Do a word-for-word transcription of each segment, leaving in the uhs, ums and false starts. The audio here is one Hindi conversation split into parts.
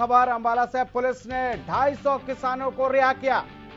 खबर अंबाला से, पुलिस ने ढाई सौ किसानों को रिहा किया।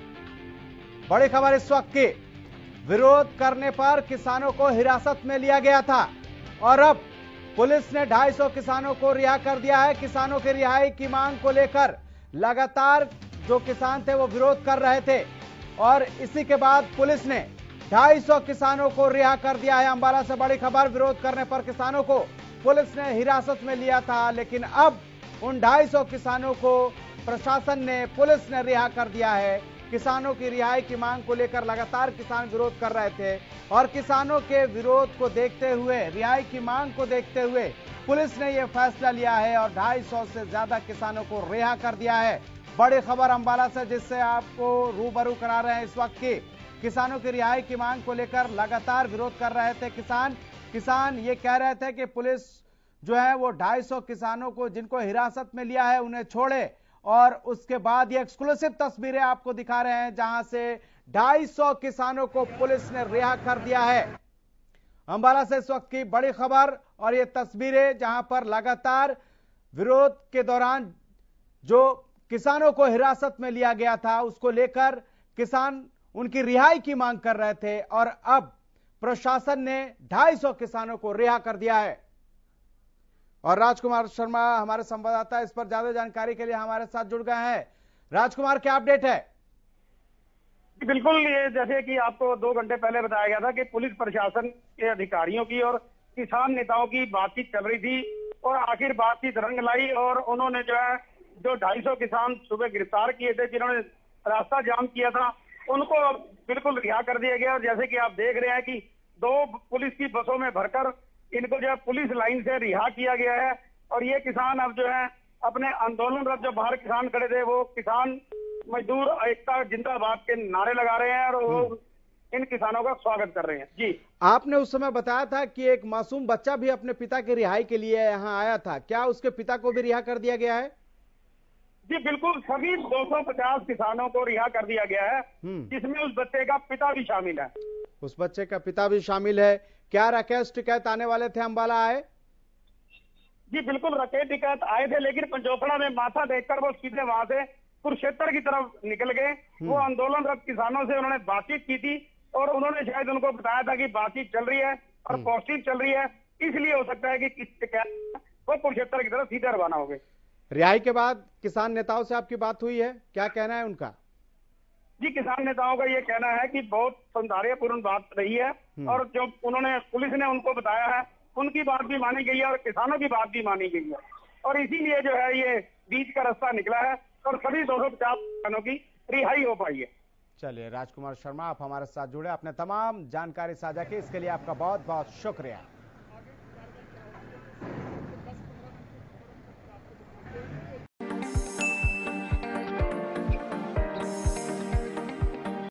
बड़ी खबर इस वक्त की, विरोध करने पर किसानों को हिरासत में लिया गया था और अब पुलिस ने ढाई सौ किसानों को रिहा कर दिया है। किसानों की रिहाई की मांग को लेकर लगातार जो किसान थे वो विरोध कर रहे थे और इसी के बाद पुलिस ने ढाई सौ किसानों को रिहा कर दिया है। अंबाला से बड़ी खबर, विरोध करने पर किसानों को पुलिस ने हिरासत में लिया था, लेकिन अब उन ढाई सौ किसानों को प्रशासन ने, पुलिस ने रिहा कर दिया है। किसानों की रिहाई की मांग को लेकर लगातार किसान विरोध कर रहे थे और किसानों के विरोध को देखते हुए, रिहाई की मांग को देखते हुए पुलिस ने यह फैसला लिया है और ढाई सौ से ज्यादा किसानों को रिहा कर दिया है। बड़ी खबर अंबाला से, जिससे आपको रूबरू करा रहे हैं इस वक्त की। किसानों की रिहाई की मांग को लेकर लगातार विरोध कर रहे थे किसान। किसान ये कह रहे थे कि पुलिस जो है वो ढाई सौ किसानों को जिनको हिरासत में लिया है उन्हें छोड़े, और उसके बाद ये एक्सक्लूसिव तस्वीरें आपको दिखा रहे हैं जहां से ढाई सौ किसानों को पुलिस ने रिहा कर दिया है। अंबाला से इस वक्त की बड़ी खबर और ये तस्वीरें जहां पर लगातार विरोध के दौरान जो किसानों को हिरासत में लिया गया था उसको लेकर किसान उनकी रिहाई की मांग कर रहे थे और अब प्रशासन ने ढाई सौ किसानों को रिहा कर दिया है। और राजकुमार शर्मा हमारे संवाददाता इस पर ज्यादा जानकारी के लिए हमारे साथ जुड़ गए हैं। राजकुमार, क्या अपडेट है? बिल्कुल, ये जैसे कि आपको दो घंटे पहले बताया गया था कि पुलिस प्रशासन के अधिकारियों की और किसान नेताओं की बातचीत चल रही थी और आखिर बातचीत रंग लाई और उन्होंने जो है जो ढाई सौ किसान सुबह गिरफ्तार किए थे, जिन्होंने रास्ता जाम किया था, उनको बिल्कुल रिहा कर दिया गया। और जैसे कि आप देख रहे हैं कि दो पुलिस की बसों में भरकर इनको जो है पुलिस लाइन से रिहा किया गया है और ये किसान अब जो है अपने आंदोलनरत जो बाहर किसान खड़े थे वो किसान मजदूर एकता जिंदाबाद के नारे लगा रहे हैं और वो इन किसानों का स्वागत कर रहे हैं। जी, आपने उस समय बताया था कि एक मासूम बच्चा भी अपने पिता की रिहाई के लिए यहाँ आया था, क्या उसके पिता को भी रिहा कर दिया गया है? जी बिल्कुल, सभी दो सौ पचास किसानों को रिहा कर दिया गया है, जिसमें उस बच्चे का पिता भी शामिल है। उस बच्चे का पिता भी शामिल है। क्या राकेश टिकैत आने वाले थे, अंबाला आए? जी बिल्कुल, राकेश टिकैत आए थे, लेकिन पंजोखड़ा में माथा देखकर वो सीधे वहां से कुरुक्षेत्र की तरफ निकल गए। वो आंदोलनरत किसानों से उन्होंने बातचीत की थी और उन्होंने शायद उनको बताया था कि बातचीत चल रही है और पॉजिटिव चल रही है, इसलिए हो सकता है कि वो कुरुक्षेत्र की तरफ सीधे रवाना हो गए। रिहाई के बाद किसान नेताओं से आपकी बात हुई है, क्या कहना है उनका? जी, किसान नेताओं का ये कहना है कि बहुत सौंदर्यपूर्ण बात रही है और जो उन्होंने पुलिस ने उनको बताया है उनकी बात भी मानी गई है और किसानों की बात भी मानी गई है और इसीलिए जो है ये बीच का रास्ता निकला है और सभी दो सौ पचास किसानों की रिहाई हो पाई है। चलिए राजकुमार शर्मा, आप हमारे साथ जुड़े, अपने तमाम जानकारी साझा की, इसके लिए आपका बहुत बहुत शुक्रिया।